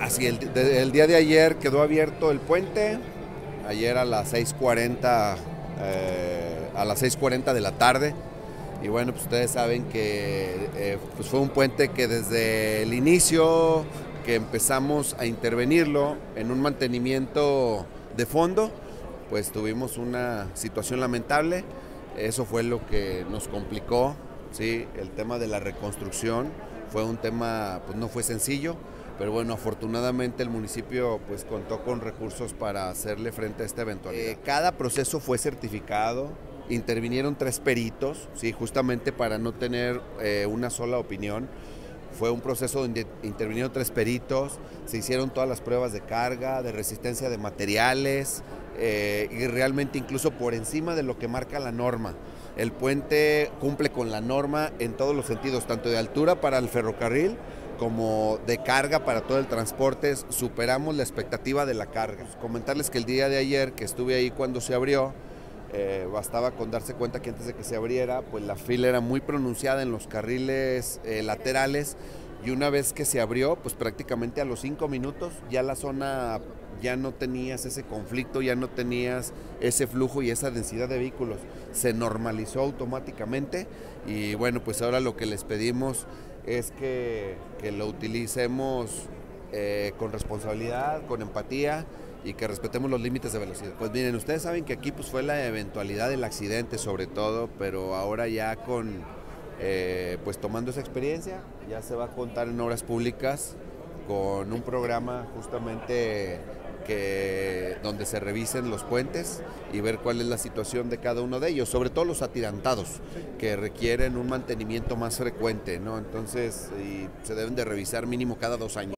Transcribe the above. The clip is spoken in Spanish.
Así, el día de ayer quedó abierto el puente, ayer a las 6:40, a las 6:40 de la tarde. Y bueno, pues ustedes saben que pues fue un puente que desde el inicio que empezamos a intervenirlo en un mantenimiento de fondo, pues tuvimos una situación lamentable. Eso fue lo que nos complicó, ¿sí? El tema de la reconstrucción fue un tema, pues no fue sencillo, pero bueno, afortunadamente el municipio pues contó con recursos para hacerle frente a esta eventualidad. Cada proceso fue certificado, intervinieron 3 peritos, ¿sí? Justamente para no tener una sola opinión. Fue un proceso donde intervinieron 3 peritos, se hicieron todas las pruebas de carga, de resistencia de materiales, y realmente incluso por encima de lo que marca la norma. El puente cumple con la norma en todos los sentidos, tanto de altura para el ferrocarril como de carga para todo el transporte. Superamos la expectativa de la carga. Comentarles que el día de ayer, que estuve ahí cuando se abrió, bastaba con darse cuenta que antes de que se abriera, pues la fila era muy pronunciada en los carriles laterales, y una vez que se abrió, pues prácticamente a los 5 minutos ya la zona, ya no tenías ese conflicto, ya no tenías ese flujo y esa densidad de vehículos, se normalizó automáticamente. Y bueno, pues ahora lo que les pedimos es que lo utilicemos con responsabilidad, con empatía, y que respetemos los límites de velocidad. Pues miren, ustedes saben que aquí pues fue la eventualidad del accidente sobre todo, pero ahora ya con pues tomando esa experiencia, ya se va a contar en obras públicas con un programa justamente donde se revisen los puentes y ver cuál es la situación de cada uno de ellos, sobre todo los atirantados, que requieren un mantenimiento más frecuente, ¿no? Entonces, se deben de revisar mínimo cada 2 años.